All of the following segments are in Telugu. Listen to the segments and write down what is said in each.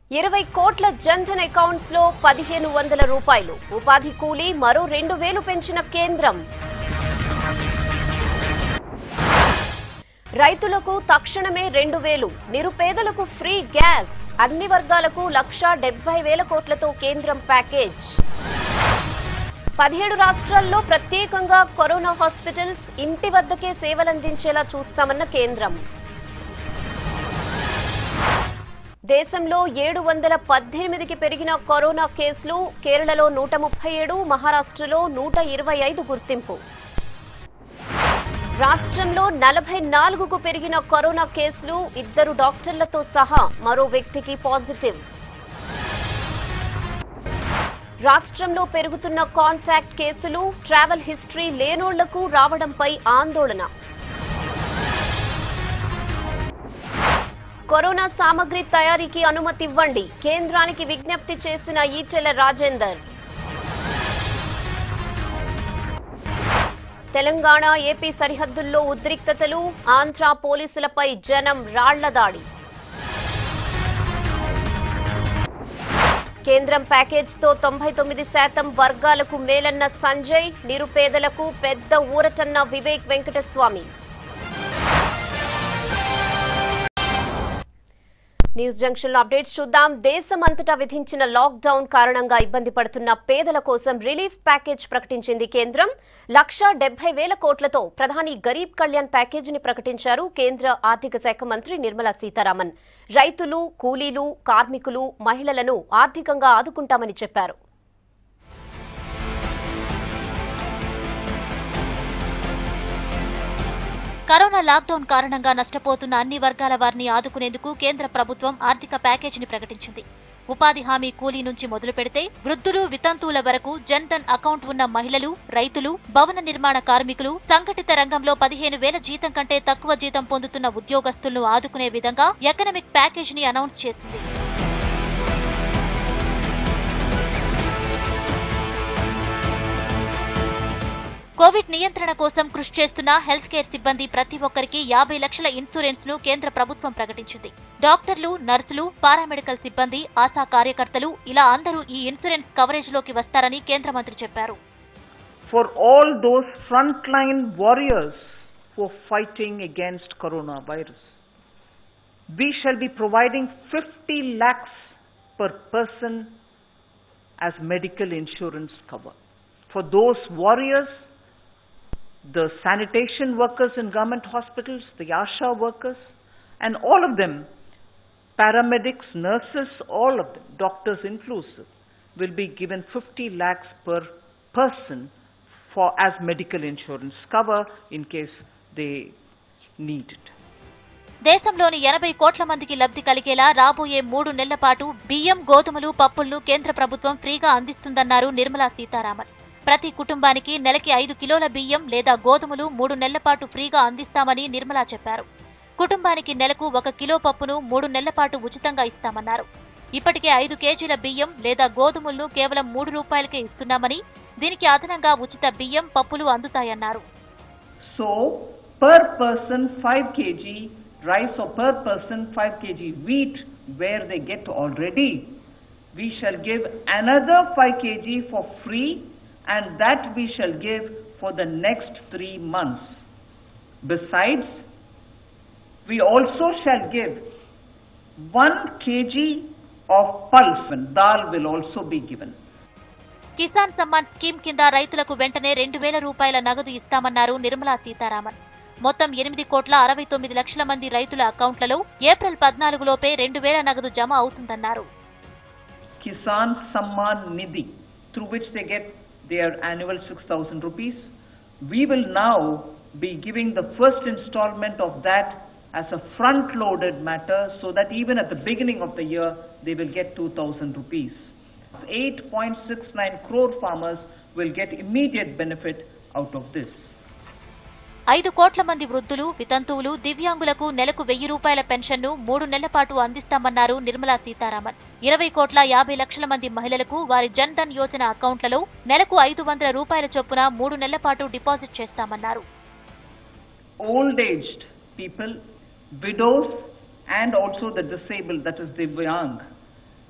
20 కోట్ల జన్ధన్ అకౌంట్స్ లో 1500 రూపాయలు ఉపాధి కూలీ మరో 2000 పెంచిన కేంద్రం. రైతులకు తక్షణమే 2000, నిరుపేదలకు ఫ్రీ గ్యాస్, అన్ని వర్గాలకు 1,70,000 కోట్లతో కేంద్రం ప్యాకేజ్. 17 రాష్ట్రాల్లో ప్రత్యేకంగా కరోనా హాస్పిటల్స్ ఇంటి వద్దకే సేవలందించేలా చూస్తామన్న కేంద్రం. దేశంలో 718కి పెరిగిన కరోనా కేసులు, కేరళలో 137, మహారాష్ట్రలో 125 గుర్తింపు. రాష్ట్రంలో 44కు పెరిగిన కరోనా కేసులు, 2 డాక్టర్లతో సహా మరో వ్యక్తికి పాజిటివ్. రాష్ట్రంలో పెరుగుతున్న కాంటాక్ట్ కేసులు, ట్రావెల్ హిస్టరీ లేనోళ్లకు రావడంపై ఆందోళన. కరోనా సామగ్రి తయారీకి అనుమతి ఇవ్వండి, కేంద్రానికి విజ్ఞప్తి చేసిన ఈటెల రాజేందర్. తెలంగాణ ఏపీ సరిహద్దుల్లో ఉద్రిక్తతలు, ఆంధ్ర పోలీసులపై జనం రాళ్ల దాడి. కేంద్రం ప్యాకేజ్తో 99% వర్గాలకు మేలన్న సంజయ్, నిరుపేదలకు పెద్ద ఊరటన్న వివేక్ వెంకటస్వామి. న్యూస్ జంక్షన్ లో అప్డేట్స్ చూద్దాం. దేశమంతటా విధించిన లాక్ డౌన్ కారణంగా ఇబ్బంది పడుతున్న పేదల కోసం రిలీఫ్ ప్యాకేజ్ ప్రకటించింది కేంద్రం. 1,70,000 కోట్లతో ప్రధాని గరీబ్ కళ్యాణ్ ప్యాకేజీని ప్రకటించారు కేంద్ర ఆర్థిక శాఖ మంత్రి నిర్మలా సీతారామన్. రైతులు, కూలీలు, కార్మికులు, మహిళలను ఆర్థికంగా ఆదుకుంటామని చెప్పారు. కరోనా లాక్డౌన్ కారణంగా నష్టపోతున్న అన్ని వర్గాల వారిని ఆదుకునేందుకు కేంద్ర ప్రభుత్వం ఆర్థిక ప్యాకేజీని ప్రకటించింది. ఉపాధి హామీ కూలీ నుంచి మొదలు పెడితే వృద్ధులు, వితంతువుల వరకు జన్ధన్ అకౌంట్ ఉన్న మహిళలు, రైతులు, భవన నిర్మాణ కార్మికులు, సంఘటిత రంగంలో 15,000 జీతం కంటే తక్కువ జీతం పొందుతున్న ఉద్యోగస్తులను ఆదుకునే విధంగా ఎకనామిక్ ప్యాకేజీని అనౌన్స్ చేసింది. కోవిడ్ నియంత్రణ కోసం కృషి చేస్తున్న హెల్త్ కేర్ సిబ్బంది ప్రతి ఒక్కరికి 50 లక్షల ఇన్సూరెన్స్ ను కేంద్ర ప్రభుత్వం ప్రకటించింది. డాక్టర్లు, నర్సులు, పారామెడికల్ సిబ్బంది, ఆశా కార్యకర్తలు ఇలా అందరూ ఈ ఇన్సూరెన్స్ కవరేజ్ లోకి వస్తారని కేంద్ర మంత్రి చెప్పారు. For all those frontline warriors who are fighting against coronavirus, we shall be providing 50 lakhs per person as medical insurance cover. For those warriors, the sanitation workers in government hospitals, the ASHA workers, and all of them, paramedics, nurses, all of them, doctors inclusive, will be given 50 lakhs per person for as medical insurance cover in case they need it. దేశంలోని 80 కోట్ల మందికి లబ్ధి కలిగేలా రాబోయే 3 నెలల పాటు బియ్యం, గోధుమలు, పప్పులను కేంద్ర ప్రభుత్వం ఫ్రీగా అందిస్తుందన్నారు నిర్మలా సీతారామన్. ప్రతి కుటుంబానికి నెలకి 5 కిలోల బియ్యం లేదా గోధుమలు 3 నెలల పాటు ఫ్రీగా అందిస్తామని నిర్మలా చెప్పారు. కుటుంబానికి నెలకు 1 కిలో పప్పును 3 నెలల పాటు ఉచితంగా ఇస్తామన్నారు. ఇప్పటికే 5 కేజీల బియ్యం లేదా గోధుమలను కేవలం 3 రూపాయలకే ఇస్తున్నామని, దీనికి అదనంగా ఉచిత బియ్యం, పప్పులు అందుతాయన్నారు. So, per person 5 kg rice or per person 5 kg wheat where they get already, we shall give another 5 kg for free, and that we shall give for the next 3 months. Besides, we also shall give 1 kg of pulse, and dal will also be given. Kisan Samman scheme కింద రైతులకు వెంటనే 2,000 రూపాయల నగదు ఇస్తామన్నారు నిర్మలా సీతారామన్. మొత్తం 8,69 లక్షల మంది రైతుల అకౌంట్లలో ఏప్రిల్ 14 లోపే 2,000 నగదు జమ అవుతుందన్నారు. Kisan Samman Nidhi, through which they get their annual 6,000 rupees. We will now be giving the first installment of that as a front-loaded matter, so that even at the beginning of the year, they will get 2,000 rupees. 8.69 crore farmers will get immediate benefit out of this. 5 కోట్ల మంది వృద్ధులు, వితంతువులు, దివ్యాంగులకు నెలకు 1,000 రూపాయల పెన్షన్ను 3 నెలల పాటు అందిస్తామన్నారు నిర్మలా సీతారామన్. 20 కోట్ల 50 లక్షల మంది మహిళలకు వారి జన్ ధన్ యోజన అకౌంట్లలో నెలకు 500 రూపాయల చొప్పున 3 నెలల పాటు డిపాజిట్ చేస్తామన్నారు. Old aged people, widows and also the disabled, that is Divyang,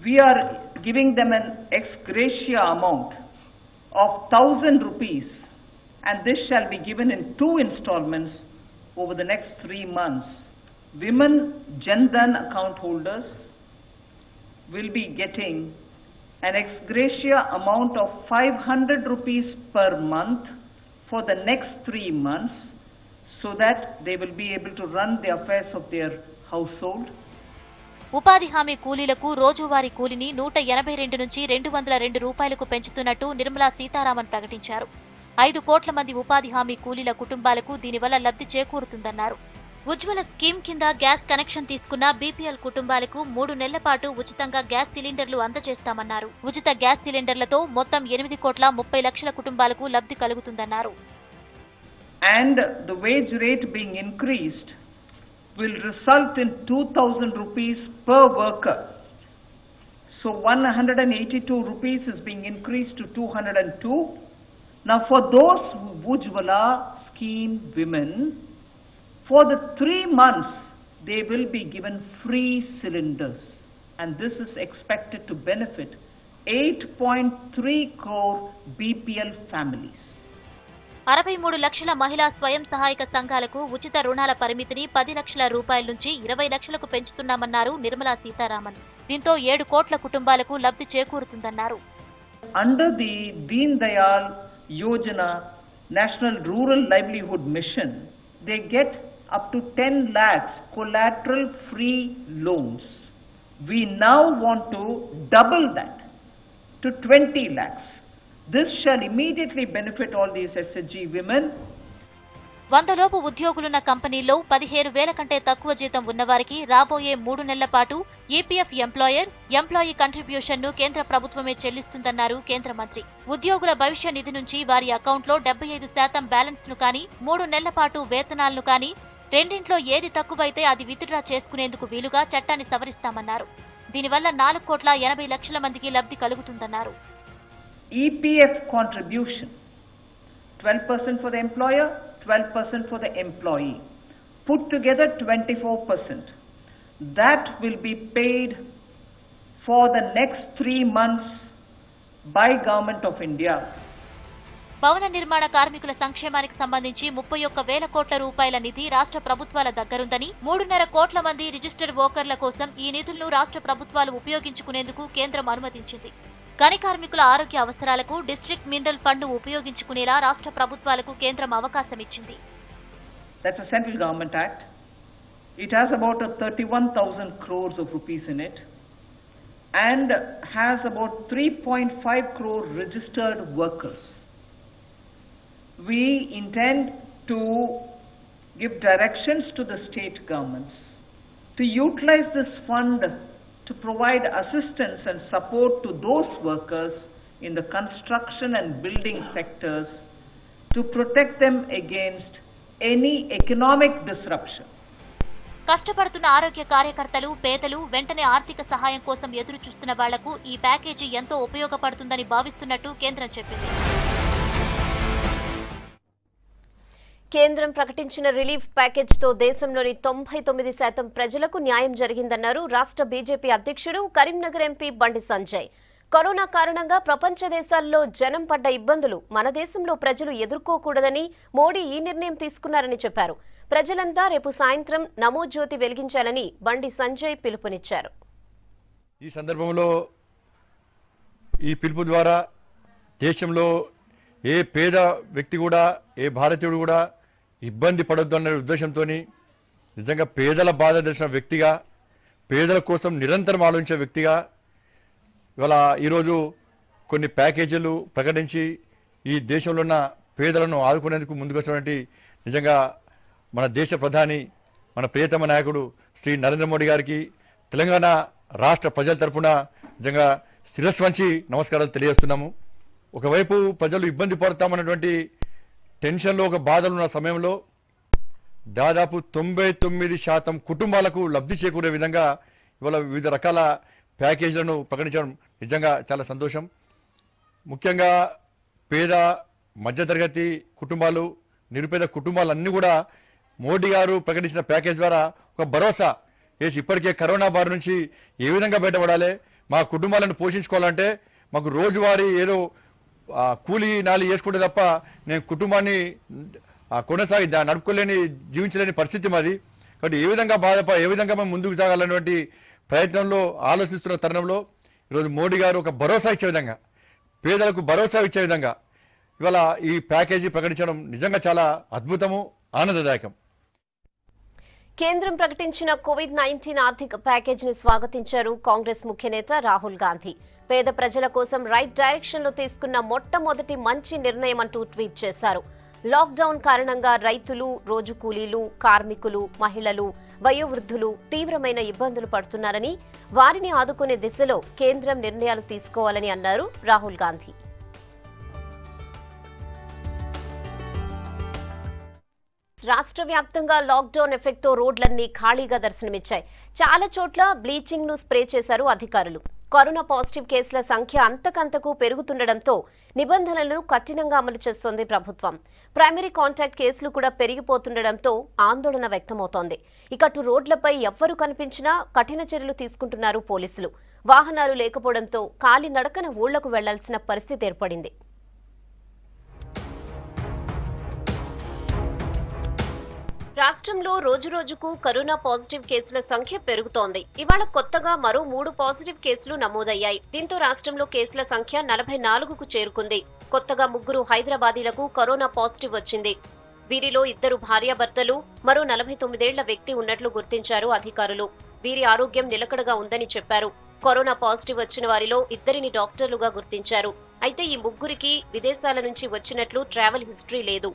We are giving them an ex gratia amount of 1,000 rupees, and this shall be given in 2 installments over the next 3 months. Women Jan Dhan account holders will be getting an ex gratia amount of 500 rupees per month for the next 3 months, so that they will be able to run the affairs of their household. ఉపాధి హామీ కూలీలకు రోజువారీ కూలిని 182 నుంచి 202 రూపాయలకు పెంచుతున్నట్టు నిర్మలా సీతారామన్ ప్రకటించారు. 5 కోట్ల మంది ఉపాధి హామీ కూలీల కుటుంబాలకు దీనివల్ల లబ్ధి చేకూరుతుందన్నారు. ఉజ్వల స్కీమ్ కింద గ్యాస్ కనెక్షన్ తీసుకున్న బీపీఎల్ కుటుంబాలకు 3 నెలల పాటు ఉచితంగా గ్యాస్ సిలిండర్లు అందజేస్తామన్నారు. ఉచిత గ్యాస్ సిలిండర్లతో మొత్తం 8 కోట్ల 30 లక్షల కుటుంబాలకు లబ్ధి కలుగుతుందన్నారు. And the wage rate being increased will result in 2,000 rupees per worker. So 182 rupees is being increased to 202. Now for those Ujjwala scheme women, for the 3 months they will be given free cylinders, and this is expected to benefit 8.3 crore BPL families. 63 లక్షల మహిళా స్వయం సహాయక సంఘాలకు ఉచిత రుణాల పరిమితిని 10 లక్షల రూపాయల నుంచి 20 లక్షలకు పెంచుతున్నామన్నారు నిర్మలా సీతారామన్. దీంతో 7 కోట్ల కుటుంబాలకు లబ్ధి చేకూరుతుందన్నారు. Under the Deen Dayal Yojana National Rural Livelihood Mission, they get up to 10 lakhs collateral free loans. We now want to double that to 20 lakhs. This shall immediately benefit all these SHG women. 100 లోపు ఉద్యోగులున్న కంపెనీల్లో 17,000 కంటే తక్కువ జీతం ఉన్నవారికి రాబోయే 3 నెలల పాటు ఈపీఎఫ్ ఎంప్లాయీ కంట్రిబ్యూషన్ ను కేంద్ర ప్రభుత్వమే చెల్లిస్తుందన్నారు కేంద్ర మంత్రి. ఉద్యోగుల భవిష్య నిధి నుంచి వారి అకౌంట్లో 75% బ్యాలెన్స్ ను కానీ 3 నెలల పాటు వేతనాలను కానీ రెండింట్లో ఏది తక్కువైతే అది విత్డ్రా చేసుకునేందుకు వీలుగా చట్టాన్ని సవరిస్తామన్నారు. దీనివల్ల 4 కోట్ల 80 లక్షల మందికి లబ్ధి కలుగుతుందన్నారు. EPF contribution, 12% for the employer, 12% for the employee, put together 24%. That will be paid for the next 3 months by Government of India. భవన నిర్మాణ కార్మికుల సంక్షేమానికి సంబంధించి 31,000 కోట్ల రూపాయల నిధి రాష్ట్ర ప్రభుత్వాల దగ్గరుందని, 3.5 కోట్ల మంది రిజిస్టర్డ్ వర్కర్ల కోసం ఈ నిధులను రాష్ట్ర ప్రభుత్వాలు ఉపయోగించుకునేందుకు కేంద్రం అనుమతించింది. గని కార్మికుల ఆరోగ్య అవసరాలకు డిస్ట్రిక్ట్ మినరల్ ఫండ్ ఉపయోగించుకునేలా రాష్ట్ర ప్రభుత్వాలకు కేంద్రం అవకాశం ఇచ్చింది. That's a central government act. It has about 31,000 crores of rupees in it and has about 3.5 crore registered workers. We intend to give directions to the state governments to utilize this fund to provide assistance and support to those workers in the construction and building sectors to protect them against any economic disruption. కష్టపడుతున్న ఆరోగ్య కార్యకర్తలు, పేదలు వెంటనే ఆర్థిక సహాయం కోసం ఎదురు చూస్తున్న వాళ్లకు ఈ ప్యాకేజీ ఎంతో ఉపయోగపడుతుందని భావిస్తున్నట్టు కేంద్రం చెప్పింది. కేంద్రం ప్రకటించిన రిలీఫ్ ప్యాకేజ్తో దేశంలోని 99% ప్రజలకు న్యాయం జరిగిందన్నారు రాష్ట్ర బీజేపీ అధ్యక్షుడు కరీంనగర్ ఎంపీ బండి సంజయ్. కరోనా కారణంగా ప్రపంచ దేశాల్లో జనం పడ్డ ఇబ్బందులు మన దేశంలో ప్రజలు ఎదుర్కోకూడదని మోడీ ఈ నిర్ణయం తీసుకున్నారని చెప్పారు. ప్రజలంతా రేపు సాయంత్రం నమో జ్యోతి వెలిగించాలని బండి సంజయ్ పిలుపునిచ్చారు. ఈ సందర్భంలో ఈ పిలుపు ద్వారా దేశంలో ఏ పేద వ్యక్తి కూడా, ఏ భారతీయుడు కూడా ఇబ్బంది పడొద్దు అనే ఉద్దేశంతో నిజంగా పేదల బాధ తెలిసిన వ్యక్తిగా, పేదల కోసం నిరంతరం ఆలోచించే వ్యక్తిగా ఇవాళ ఈరోజు కొన్ని ప్యాకేజీలు ప్రకటించి ఈ దేశంలో ఉన్న పేదలను ఆదుకునేందుకు ముందుకు వచ్చినటువంటి నిజంగా మన దేశ ప్రధాని, మన ప్రియతమ నాయకుడు శ్రీ నరేంద్ర మోడీ గారికి తెలంగాణ రాష్ట్ర ప్రజల తరఫున నిజంగా శిరస్సు వంచి నమస్కారాలు తెలియజేస్తున్నాము. ఒకవైపు ప్రజలు ఇబ్బంది పడతామన్నటువంటి టెన్షన్లో, ఒక బాధలు ఉన్న సమయంలో దాదాపు 99% కుటుంబాలకు లబ్ధి చేకూరే విధంగా ఇవాళ వివిధ రకాల ప్యాకేజీలను ప్రకటించడం నిజంగా చాలా సంతోషం. ముఖ్యంగా పేద, మధ్యతరగతి కుటుంబాలు, నిరుపేద కుటుంబాలన్నీ కూడా మోడీ గారు ప్రకటించిన ప్యాకేజ్ ద్వారా ఒక భరోసా వేసి ఇప్పటికే కరోనా బారి నుంచి ఏ విధంగా బయటపడాలి, మా కుటుంబాలను పోషించుకోవాలంటే మాకు రోజువారీ ఏదో కూలీ నాలి చేసుకుంటే తప్ప నేను కుటుంబాన్ని కొనసాగి నడుపుకోలేని జీవించలేని పరిస్థితి మాది. కాబట్టి ఏ విధంగా మేము ముందుకు సాగాలనేటువంటి ప్రయత్నంలో ఆలోచిస్తున్న తరుణంలో ఈరోజు మోడీ గారు ఒక భరోసా ఇచ్చే విధంగా, పేదలకు భరోసా ఇచ్చే విధంగా ఇవాళ ఈ ప్యాకేజీ ప్రకటించడం నిజంగా చాలా అద్భుతము, ఆనందదాయకం. కేంద్రం ప్రకటించిన కోవిడ్-19 ఆర్థిక ప్యాకేజీని స్వాగతించారు కాంగ్రెస్ ముఖ్య నేత రాహుల్ గాంధీ. పేద ప్రజల కోసం రైట్ డైరెక్షన్ లో తీసుకున్న మొట్టమొదటి మంచి నిర్ణయం అంటూ ట్వీట్ చేశారు. లాక్డౌన్ కారణంగా రైతులు, రోజు కూలీలు, కార్మికులు, మహిళలు, వయోవృద్ధులు తీవ్రమైన ఇబ్బందులు పడుతున్నారని, వారిని ఆదుకునే దిశలో కేంద్రం నిర్ణయాలు తీసుకోవాలని అన్నారు రాహుల్ గాంధీ. రాష్ట్ర వ్యాప్తంగా లాక్డౌన్ ఎఫెక్ట్తో రోడ్లన్నీ ఖాళీగా దర్శనమిచ్చాయి. చాలా చోట్ల బ్లీచింగ్ ను స్ప్రే చేశారు అధికారులు. కరోనా పాజిటివ్ కేసుల సంఖ్య అంతకంతకు పెరుగుతుండటంతో నిబంధనలను కఠినంగా అమలు చేస్తోంది ప్రభుత్వం. ప్రైమరీ కాంటాక్ట్ కేసులు కూడా పెరిగిపోతుండటంతో ఆందోళన వ్యక్తమవుతోంది. ఇకటు రోడ్లపై ఎవ్వరూ కనిపించినా కఠిన చర్యలు తీసుకుంటున్నారు పోలీసులు. వాహనాలు లేకపోవడంతో కాలినడకన ఊళ్లకు వెళ్లాల్సిన పరిస్థితి ఏర్పడింది. రాష్ట్రంలో రోజురోజుకు కరోనా పాజిటివ్ కేసుల సంఖ్య పెరుగుతోంది. ఇవాళ కొత్తగా మరో 3 పాజిటివ్ కేసులు నమోదయ్యాయి. దీంతో రాష్ట్రంలో కేసుల సంఖ్య 44కు చేరుకుంది. కొత్తగా 3 హైదరాబాదీలకు కరోనా పాజిటివ్ వచ్చింది. వీరిలో 2 భార్యాభర్తలు, మరో 49 ఏళ్ల వ్యక్తి ఉన్నట్లు గుర్తించారు అధికారులు. వీరి ఆరోగ్యం నిలకడగా ఉందని చెప్పారు. కరోనా పాజిటివ్ వచ్చిన వారిలో 2ని డాక్టర్లుగా గుర్తించారు. అయితే ఈ 3కి విదేశాల నుంచి వచ్చినట్లు ట్రావెల్ హిస్టరీ లేదు.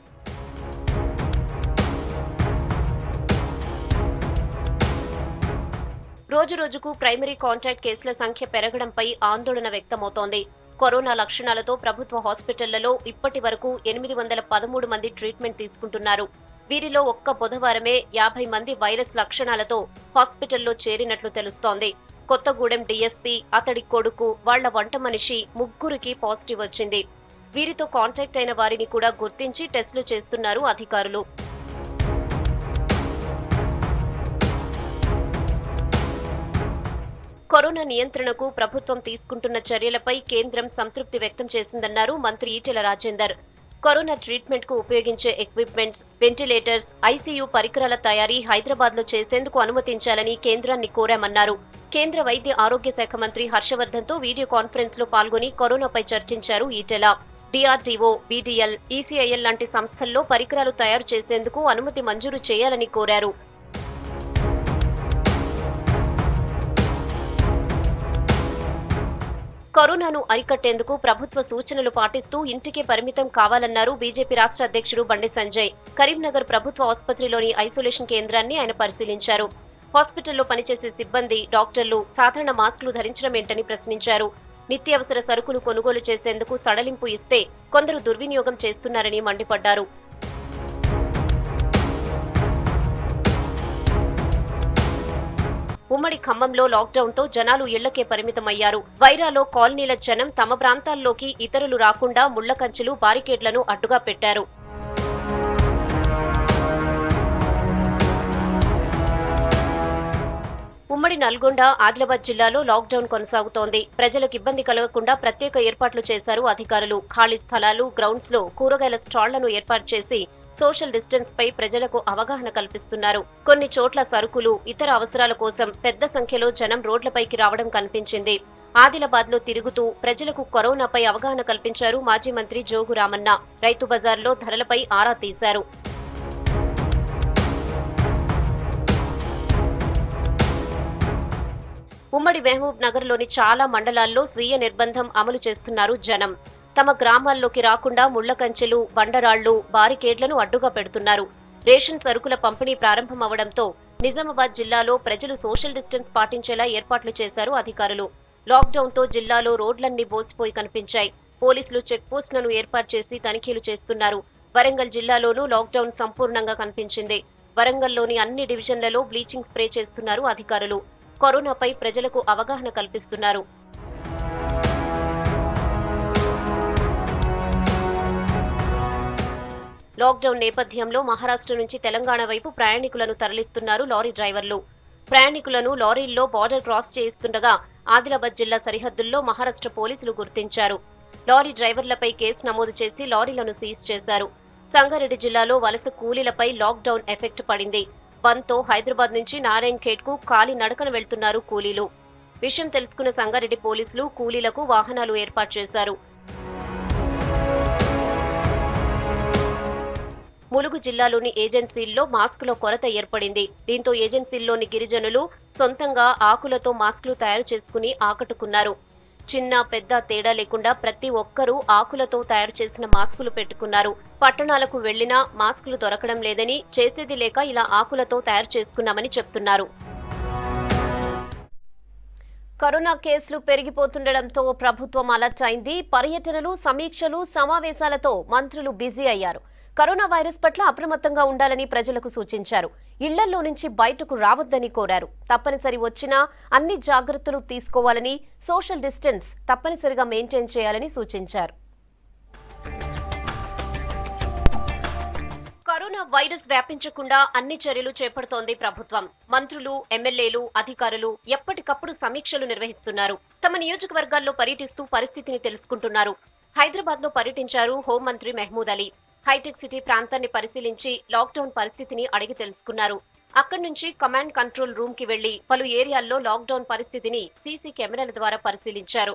రోజురోజుకు ప్రైమరీ కాంటాక్ట్ కేసుల సంఖ్య పెరగడంపై ఆందోళన వ్యక్తమవుతోంది. కరోనా లక్షణాలతో ప్రభుత్వ హాస్పిటళ్లలో ఇప్పటి వరకు 813 మంది ట్రీట్మెంట్ తీసుకుంటున్నారు. వీరిలో ఒక్క బుధవారమే 50 మంది వైరస్ లక్షణాలతో హాస్పిటల్లో చేరినట్లు తెలుస్తోంది. కొత్తగూడెం డీఎస్పీ, అతడి కొడుకు, వాళ్ల వంట మనిషి 3కి పాజిటివ్ వచ్చింది. వీరితో కాంటాక్ట్ అయిన వారిని కూడా గుర్తించి టెస్టులు చేస్తున్నారు అధికారులు. కరోనా నియంత్రణకు ప్రభుత్వం తీసుకుంటున్న చర్యలపై కేంద్రం సంతృప్తి వ్యక్తం చేసిందన్నారు మంత్రి ఈటెల రాజేందర్. కరోనా ట్రీట్మెంట్ కు ఉపయోగించే ఎక్విప్మెంట్స్, వెంటిలేటర్స్, ఐసీయూ పరికరాల తయారీ హైదరాబాద్ లో చేసేందుకు అనుమతించాలని కేంద్రాన్ని కోరామన్నారు. కేంద్ర వైద్య ఆరోగ్య శాఖ మంత్రి హర్షవర్ధన్ తో వీడియో కాన్ఫరెన్స్ లో పాల్గొని కరోనాపై చర్చించారు ఈటెల. డిఆర్డీఓ, బీడీఎల్, ఈసీఐఎల్ లాంటి సంస్థల్లో పరికరాలు తయారు చేసేందుకు అనుమతి మంజూరు చేయాలని కోరారు. కరోనాను అరికట్టేందుకు ప్రభుత్వ సూచనలు పాటిస్తూ ఇంటికే పరిమితం కావాలన్నారు బీజేపీ రాష్ట్ర అధ్యక్షుడు బండి సంజయ్. కరీంనగర్ ప్రభుత్వ ఆసుపత్రిలోని ఐసోలేషన్ కేంద్రాన్ని ఆయన పరిశీలించారు. హాస్పిటల్లో పనిచేసే సిబ్బంది, డాక్టర్లు సాధారణ మాస్కులు ధరించడమేంటని ప్రశ్నించారు. నిత్యావసర సరుకులు కొనుగోలు చేసేందుకు సడలింపు ఇస్తే కొందరు దుర్వినియోగం చేస్తున్నారని మండిపడ్డారు. ఉమ్మడి ఖమ్మంలో లాక్డౌన్ తో జనాలు ఇళ్లకే పరిమితమయ్యారు. వైరాలో కాలనీల జనం తమ ప్రాంతాల్లోకి ఇతరులు రాకుండా ముళ్ల కంచెలు, బారికేడ్లను అడ్డుగా పెట్టారు. ఉమ్మడి నల్గొండ, ఆదిలాబాద్ జిల్లాలో లాక్డౌన్ కొనసాగుతోంది. ప్రజలకు ఇబ్బంది కలగకుండా ప్రత్యేక ఏర్పాట్లు చేశారు అధికారులు. ఖాళీ స్థలాలు, గ్రౌండ్స్ లో కూరగాయల స్టాళ్లను ఏర్పాటు చేసి సోషల్ డిస్టెన్స్ పై ప్రజలకు అవగాహన కల్పిస్తున్నారు. కొన్ని చోట్ల సరుకులు, ఇతర అవసరాల కోసం పెద్ద సంఖ్యలో జనం రోడ్లపైకి రావడం కనిపించింది. ఆదిలాబాద్ లో తిరుగుతూ ప్రజలకు కరోనాపై అవగాహన కల్పించారు మాజీ మంత్రి జోగు రామన్న. రైతు బజార్లో ధరలపై ఆరా తీశారు. ఉమ్మడి మహబూబ్ నగర్ లోని చాలా మండలాల్లో స్వీయ నిర్బంధం అమలు చేస్తున్నారు జనం. తమ గ్రామాల్లోకి రాకుండా ముళ్ల కంచెలు, బండరాళ్లు, బారికేడ్లను అడ్డుగా పెడుతున్నారు. రేషన్ సరుకుల పంపిణీ ప్రారంభమవడంతో నిజామాబాద్ జిల్లాలో ప్రజలు సోషల్ డిస్టెన్స్ పాటించేలా ఏర్పాట్లు చేశారు అధికారులు. లాక్డౌన్ తో జిల్లాలో రోడ్లన్నీ బోసిపోయి కనిపించాయి. పోలీసులు చెక్ పోస్టులను ఏర్పాటు చేసి తనిఖీలు చేస్తున్నారు. వరంగల్ జిల్లాలోనూ లాక్డౌన్ సంపూర్ణంగా కనిపించింది. వరంగల్లోని అన్ని డివిజన్లలో బ్లీచింగ్ స్ప్రే చేస్తున్నారు అధికారులు. కరోనాపై ప్రజలకు అవగాహన కల్పిస్తున్నారు. లాక్డౌన్ నేపథ్యంలో మహారాష్ట్ర నుంచి తెలంగాణ వైపు ప్రయాణికులను తరలిస్తున్నారు లారీ డ్రైవర్లు. ప్రయాణికులను లారీల్లో బార్డర్ క్రాస్ చేయిస్తుండగా ఆదిలాబాద్ జిల్లా సరిహద్దుల్లో మహారాష్ట్ర పోలీసులు గుర్తించారు. లారీ డ్రైవర్లపై కేసు నమోదు చేసి లారీలను సీజ్ చేశారు. సంగారెడ్డి జిల్లాలో వలస కూలీలపై లాక్డౌన్ ఎఫెక్ట్ పడింది. బంద్తో హైదరాబాద్ నుంచి నారాయణ్ ఖేడ్ కు కాలి నడకన వెళ్తున్నారు కూలీలు. విషయం తెలుసుకున్న సంగారెడ్డి పోలీసులు కూలీలకు వాహనాలు ఏర్పాటు చేశారు. ములుగు జిల్లాలోని ఏజెన్సీల్లో మాస్కుల కొరత ఏర్పడింది. దీంతో ఏజెన్సీల్లోని గిరిజనులు సొంతంగా ఆకులతో మాస్కులు తయారు చేసుకుని ఆకట్టుకున్నారు. చిన్న పెద్ద తేడా లేకుండా ప్రతి ఒక్కరూ ఆకులతో తయారు చేసిన మాస్కులు పెట్టుకున్నారు. పట్టణాలకు వెళ్లినా మాస్కులు దొరకడం లేదని, చేసేది లేక ఇలా ఆకులతో తయారు చేసుకున్నామని చెప్తున్నారు. కరోనా కేసులు పెరిగిపోతుండటంతో ప్రభుత్వం అలర్ట్ అయింది. పర్యటనలు, సమీక్షలు, సమావేశాలతో మంత్రులు బిజీ అయ్యారు. కరోనా వైరస్ పట్ల అప్రమత్తంగా ఉండాలని ప్రజలకు సూచించారు. ఇళ్లల్లో నుంచి బయటకు రావద్దని కోరారు. తప్పనిసరి వచ్చినా అన్ని జాగ్రత్తలు తీసుకోవాలని, సోషల్ డిస్టెన్స్ తప్పనిసరిగా మెయింటైన్ చేయాలని సూచించారు. కరోనా వైరస్ వ్యాపించకుండా అన్ని చర్యలు చేపడుతోంది ప్రభుత్వం. మంత్రులు, ఎమ్మెల్యేలు, అధికారులు ఎప్పటికప్పుడు సమీక్షలు నిర్వహిస్తున్నారు. తమ నియోజకవర్గాల్లో పర్యటిస్తూ పరిస్థితిని తెలుసుకుంటున్నారు. హైదరాబాద్ లో పర్యటించారు హోంమంత్రి మహమూద్ అలీ. హైటెక్ సిటీ ప్రాంతాన్ని పరిశీలించి లాక్డౌన్ పరిస్థితిని అడిగి తెలుసుకున్నారు. అక్కడి నుంచి కమాండ్ కంట్రోల్ రూమ్ కి వెళ్లి పలు ఏరియాల్లో లాక్డౌన్ పరిస్థితిని సీసీ కెమెరాల ద్వారా పరిశీలించారు.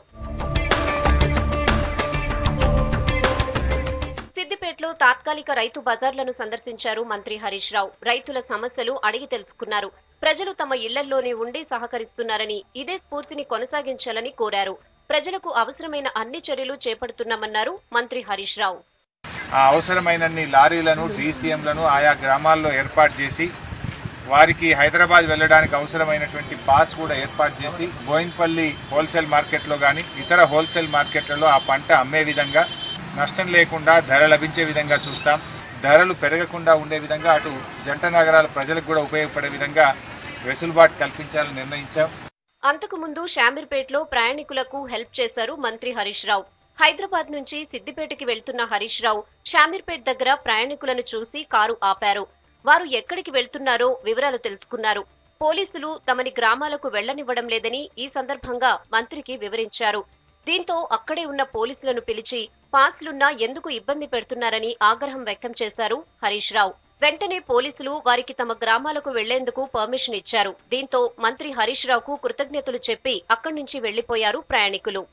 సిద్దిపేటలో తాత్కాలిక రైతు బజార్లను సందర్శించారు మంత్రి హరీష్ రావు. రైతుల సమస్యలు అడిగి తెలుసుకున్నారు. ప్రజలు తమ ఇళ్లలోనే ఉండి సహకరిస్తున్నారని, ఇదే స్ఫూర్తిని కొనసాగించాలని కోరారు. ప్రజలకు అవసరమైన అన్ని చర్యలు చేపడుతున్నామన్నారు మంత్రి హరీష్ రావు. అవసరమైనన్ని లారీలను, డీసీఎంలను ఆయా గ్రామాల్లో ఏర్పాటు చేసి వారికి హైదరాబాద్ వెళ్ళడానికి అవసరమైనటువంటి పాస్ కూడా ఏర్పాటు చేసి బోయిన్పల్లి హోల్సేల్ మార్కెట్లో కానీ ఇతర హోల్సేల్ మార్కెట్లలో ఆ పంట అమ్మే విధంగా, నష్టం లేకుండా ధర లభించే విధంగా చూస్తాం. ధరలు పెరగకుండా ఉండే విధంగా అటు జంట నగరాల ప్రజలకు కూడా ఉపయోగపడే విధంగా వెసులుబాటు కల్పించాలని నిర్ణయించాం. అంతకుముందు షామీర్పేటలో ప్రయాణికులకు హెల్ప్ చేశారు మంత్రి హరీష్ రావు. హైదరాబాద్ నుంచి సిద్దిపేటకి వెళ్తున్న హరీష్ రావు షామీర్పేట్ దగ్గర ప్రయాణికులను చూసి కారు ఆపారు. వారు ఎక్కడికి వెళ్తున్నారో వివరాలు తెలుసుకున్నారు. పోలీసులు తమని గ్రామాలకు వెళ్లనివ్వడం లేదని ఈ సందర్భంగా మంత్రికి వివరించారు. దీంతో అక్కడే ఉన్న పోలీసులను పిలిచి పాస్లున్నా ఎందుకు ఇబ్బంది పెడుతున్నారని ఆగ్రహం వ్యక్తం చేశారు హరీష్ రావు. వెంటనే పోలీసులు వారికి తమ గ్రామాలకు వెళ్లేందుకు పర్మిషన్ ఇచ్చారు. దీంతో మంత్రి హరీష్ రావుకు కృతజ్ఞతలు చెప్పి అక్కడి నుంచి వెళ్లిపోయారు ప్రయాణికులు.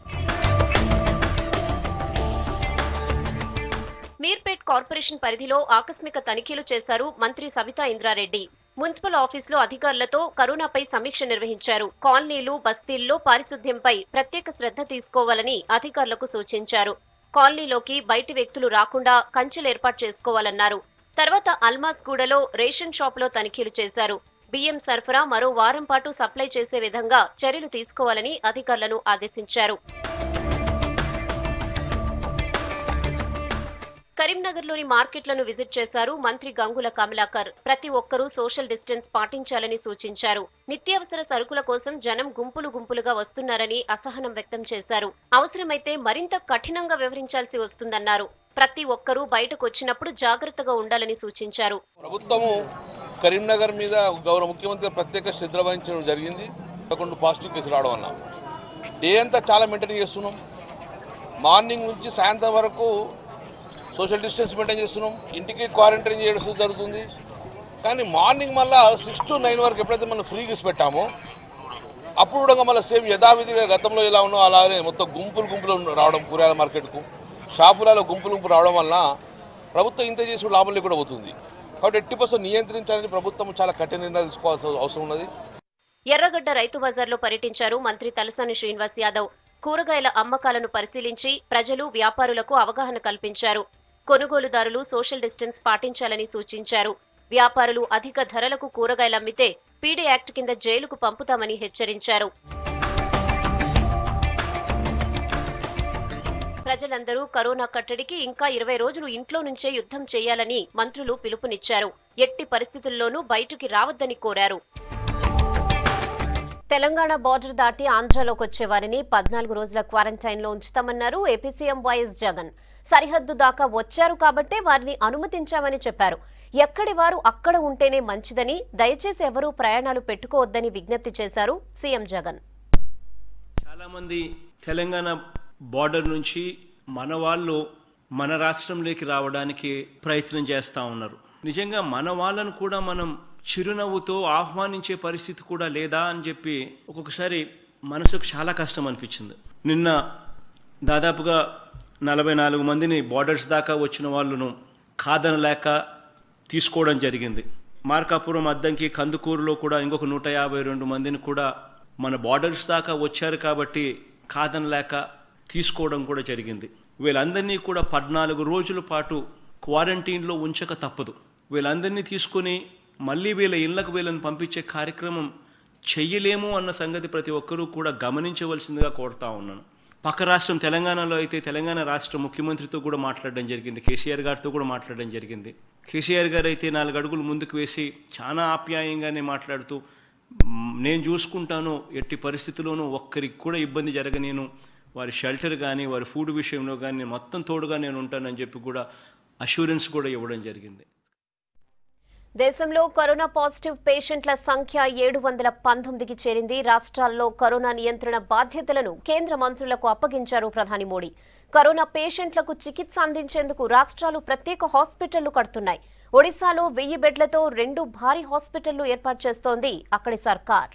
మీర్పేట్ కార్పొరేషన్ పరిధిలో ఆకస్మిక తనిఖీలు చేశారు మంత్రి సవితా ఇంద్రారెడ్డి. మున్సిపల్ ఆఫీసులో అధికారులతో కరోనాపై సమీక్ష నిర్వహించారు. కాలనీలు, బస్తీల్లో పారిశుద్ధ్యంపై ప్రత్యేక శ్రద్ధ తీసుకోవాలని అధికారులకు సూచించారు. కాలనీలోకి బయటి వ్యక్తులు రాకుండా కంచెలు ఏర్పాటు చేసుకోవాలన్నారు. తర్వాత అల్మాస్గూడలో రేషన్ షాపులో తనిఖీలు చేశారు. బియ్యం సరఫరా మరో వారం పాటు సప్లై చేసే విధంగా చర్యలు తీసుకోవాలని అధికారులను ఆదేశించారు. కరీంనగర్లోని మార్కెట్లను విజిట్ చేశారు మంత్రి గంగుల కమలాకర్. ప్రతి ఒక్కరూ సోషల్ డిస్టెన్స్ పాటించాలని సూచించారు. నిత్యావసర సరుకుల కోసం జనం గుంపులు గుంపులుగా వస్తున్నారని అసహనం వ్యక్తం చేశారు. అవసరమైతే మరింత కఠినంగా వ్యవహరించాల్సి వస్తుందన్నారు. ప్రతి ఒక్కరూ బయటకు వచ్చినప్పుడు జాగ్రత్తగా ఉండాలని సూచించారు. ప్రభుత్వము కరీంనగర్ మీద గౌరవ ముఖ్యమంత్రి ప్రత్యేక శ్రద్ధ వహించడం జరిగింది. 11 పాజిటివ్ కేసులు రావడం వల్ల డే అంతా చాలా మెయింటైన్ చేస్తున్నాం. మార్నింగ్ నుంచి సాయంత్రం వరకు సోషల్ డిస్టెన్స్ మెయింటైన్ చేస్తున్నాం. ఇంటికి క్వారంటైన్ చేయడం జరుగుతుంది. కానీ మార్నింగ్ మళ్ళీ 6 to 9 వరకు ఎప్పుడైతే మనం ఫ్రీగా పెట్టామో అప్పుడు కూడా మళ్ళీ సేమ్ యథావిధిగా గతంలో ఎలా ఉన్నో అలాగే మొత్తం గుంపులు రావడం, కూరగాయల మార్కెట్కు షాపులలో గుంపులు రావడం వల్ల ప్రభుత్వం ఇంత చేసి లాభం లేకుండా పోతుంది. కాబట్టి 80% నియంత్రించాలని ప్రభుత్వం చాలా కఠిన నిర్ణయాలు తీసుకోవాల్సిన అవసరం ఉన్నది. ఎర్రగడ్డ రైతు బజార్లో పర్యటించారు మంత్రి తలసాని శ్రీనివాస్ యాదవ్. కూరగాయల అమ్మకాలను పరిశీలించి ప్రజలు, వ్యాపారులకు అవగాహన కల్పించారు. కొనుగోలుదారులు సోషల్ డిస్టెన్స్ పాటించాలని సూచించారు. వ్యాపారులు అధిక ధరలకు కూరగాయలు అమ్మితే పీడీ యాక్ట్ కింద జైలుకు పంపుతామని హెచ్చరించారు. ప్రజలందరూ కరోనా కట్టడికి ఇంకా 20 రోజులు ఇంట్లో నుంచే యుద్ధం చేయాలని మంత్రులు పిలుపునిచ్చారు. ఎట్టి పరిస్థితుల్లోనూ బయటికి రావద్దని కోరారు. తెలంగాణ బార్డర్ దాటి ఆంధ్రలోకి వచ్చే వారిని 14 రోజుల క్వారంటైన్లో ఉంచుతామన్నారు ఏపీ సీఎం వైఎస్ జగన్. సరిహద్దు దాకా వచ్చారు కాబట్టే వారిని అనుమతించామని చెప్పారు. ఎక్కడి వారు అక్కడ ఉంటేనే మంచిదని, దయచేసి ఎవరూ ప్రయాణాలు పెట్టుకోవద్దని విజ్ఞప్తి చేశారు సీఎం జగన్. చాలా మంది తెలంగాణ బార్డర్ నుంచి మన వాళ్ళు మన రాష్ట్రంలోకి రావడానికి ప్రయత్నం చేస్తూ ఉన్నారు. నిజంగా మన వాళ్ళను కూడా మనం చిరునవ్వుతో ఆహ్వానించే పరిస్థితి కూడా లేదా అని చెప్పి ఒక్కొక్కసారి మనసుకు చాలా కష్టం అనిపించింది. నిన్న దాదాపుగా 44 మందిని బార్డర్స్ దాకా వచ్చిన వాళ్ళను కాదనలేక తీసుకోవడం జరిగింది. మార్కాపురం, అద్దంకి, కందుకూరులో కూడా ఇంకొక 152 మందిని కూడా మన బార్డర్స్ దాకా వచ్చారు కాబట్టి కాదనలేక తీసుకోవడం కూడా జరిగింది. వీళ్ళందరినీ కూడా 14 రోజుల పాటు క్వారంటైన్లో ఉంచక తప్పదు. వీళ్ళందరినీ తీసుకుని మళ్ళీ వీళ్ళ ఇళ్లకు వీళ్ళని పంపించే కార్యక్రమం చెయ్యలేము అన్న సంగతి ప్రతి ఒక్కరూ కూడా గమనించవలసిందిగా కోరుతా ఉన్నాను. పక్క రాష్ట్రం తెలంగాణలో అయితే తెలంగాణ రాష్ట్ర ముఖ్యమంత్రితో కూడా మాట్లాడడం జరిగింది, కేసీఆర్ గారితో కూడా మాట్లాడడం జరిగింది. కేసీఆర్ గారు అయితే 4 అడుగులు ముందుకు వేసి చాలా ఆప్యాయంగానే మాట్లాడుతూ నేను చూసుకుంటాను, ఎట్టి పరిస్థితుల్లోనూ ఒక్కరికి కూడా ఇబ్బంది జరగనేను, వారి షెల్టర్ కానీ వారి ఫుడ్ విషయంలో కానీ మొత్తం తోడుగా నేను ఉంటానని చెప్పి కూడా అష్యూరెన్స్ కూడా ఇవ్వడం జరిగింది. దేశంలో కరోనా పాజిటివ్ పేషెంట్ల సంఖ్య 719కి చేరింది. రాష్ట్రాల్లో కరోనా నియంత్రణ బాధ్యతలను కేంద్ర మంత్రులకు అప్పగించారు ప్రధాని మోడీ. కరోనా పేషెంట్లకు చికిత్స అందించేందుకు రాష్ట్రాలు ప్రత్యేక హాస్పిటళ్లు కడుతున్నాయి. ఒడిశాలో 1000 బెడ్లతో 2 భారీ హాస్పిటళ్లు ఏర్పాటు చేస్తోంది అక్కడి సర్కార్.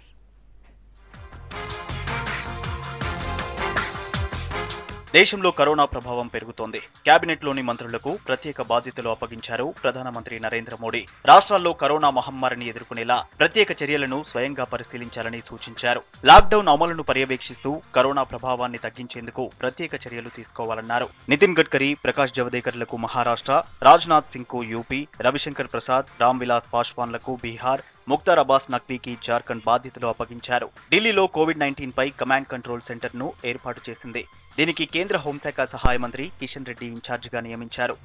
దేశంలో కరోనా ప్రభావం పెరుగుతోంది. కేబినెట్లోని మంత్రులకు ప్రత్యేక బాధ్యతలు అప్పగించారు ప్రధానమంత్రి నరేంద్ర మోడీ. రాష్ట్రాల్లో కరోనా మహమ్మారిని ఎదుర్కొనేలా ప్రత్యేక చర్యలను స్వయంగా పరిశీలించాలని సూచించారు. లాక్డౌన్ అమలును పర్యవేక్షిస్తూ కరోనా ప్రభావాన్ని తగ్గించేందుకు ప్రత్యేక చర్యలు తీసుకోవాలన్నారు. నితిన్ గడ్కరీ, ప్రకాష్ జవదేకర్లకు మహారాష్ట్ర, రాజ్నాథ్ సింగ్కు యూపీ, రవిశంకర్ ప్రసాద్, రామ్ విలాస్ పాశ్వాన్లకు బీహార్, ముఖ్తార్ అబ్బాస్ నఖ్వీకి జార్ఖండ్ బాధ్యతలు అప్పగించారు. ఢిల్లీలో కోవిడ్-19 పై కమాండ్ కంట్రోల్ సెంటర్ ను ఏర్పాటు చేసింది. దీనికి కేంద్ర హోంశాఖ సహాయ మంత్రి కిషన్ రెడ్డి ఇన్ఛార్జిగా నియమించారు.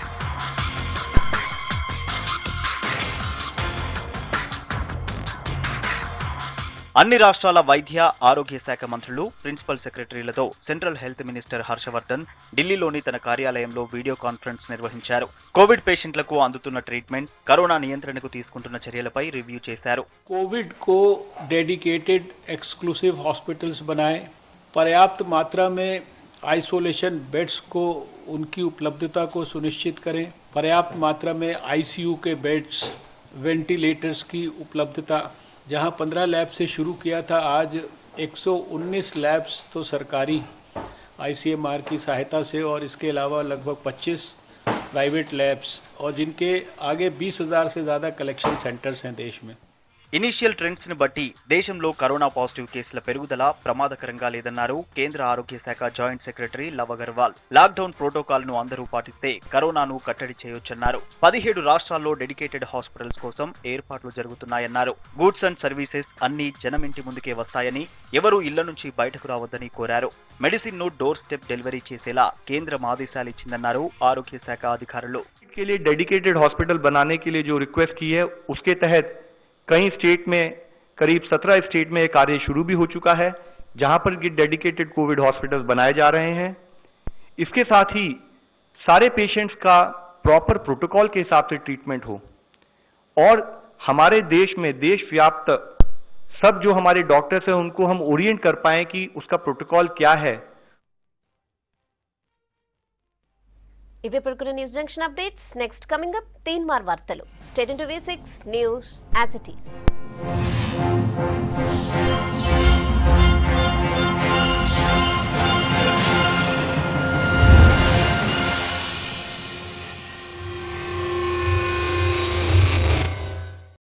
అన్ని రాష్ట్రాల వైద్య, ఆరోగ్య శాఖ మంత్రులు, ప్రిన్సిపల్ సెక్రటరీలతో సెంట్రల్ హెల్త్ మినిస్టర్ హర్షవర్ధన్ ఢిల్లీలోని తన కార్యాలయంలో వీడియో కాన్ఫరెన్స్ నిర్వహించారు. కోవిడ్ పేషెంట్లకు అందుతున్న ట్రీట్మెంట్, కరోనా నియంత్రణకు తీసుకుంటున్న చర్యలపై రివ్యూ చేశారు. కోవిడ్ को डेडिकेटेड एक्सक्लूसिव हॉस्पिटल्स बनाए, पर्याप्त मात्रा में आइसोलेशन बेड्स को उनकी उपलब्धता को सुनिश्चित करें, पर्याप्त मात्रा में आईसीयू के बेड्स, वेंटिलेटर्स की उपलब्धता, जहां 15 लैब से शुरू किया था आज 119 लैब्स तो सरकारी आईसीएमआर की सहायता से और इसके अलावा लगभग 25 प्राइवेट लैब्स और जिनके आगे 20,000 से ज़्यादा कलेक्शन सेंटर्स हैं देश में. ఇనిషియల్ ట్రెండ్స్ ని బట్టి దేశంలో కరోనా పాజిటివ్ కేసుల పెరుగుదల ప్రమాదకరంగా లేదన్నారు కేంద్ర ఆరోగ్య శాఖ joint secretary Lav Agarwal. Lockdown protocol ను అందరూ పాటిస్తే కరోనాను కట్టడి చేయొచ్చన్నారు. 17 రాష్ట్రాల్లో డెడికేటెడ్ హాస్పిటల్స్ కోసం ఏర్పాట్లు జరుగుతున్నాయన్నారు. గూడ్స్ అండ్ సర్వీసెస్ అన్ని జనమింటి ముందుకే వస్తాయని, ఎవరూ ఇళ్ల నుంచి బయటకు రావద్దని కోరారు. మెడిసిన్ ను డోర్ స్టెప్ డెలివరీ చేసేలా కేంద్రం ఆదేశాలు ఇచ్చిందన్నారు ఆరోగ్య శాఖ అధికారులు. के लिए डेडिकेटेड हॉस्पिटल बनाने के लिए जो रिक्वेस्ट की है उसके तहत कई स्टेट में करीब 17 स्टेट में कार्य शुरू भी हो चुका है, जहां पर ये डेडिकेटेड कोविड हॉस्पिटल्स बनाए जा रहे हैं. इसके साथ ही सारे पेशेंट्स का प्रॉपर प्रोटोकॉल के हिसाब से ट्रीटमेंट हो और हमारे देश में देश व्याप्त सब जो हमारे डॉक्टर्स हैं उनको हम ओरिएंट कर पाएं कि उसका प्रोटोकॉल क्या है. ఇవే Prakruthi news junction updates. Next coming up Teenmaar వార్తలు. Stay tuned V6 news as it is.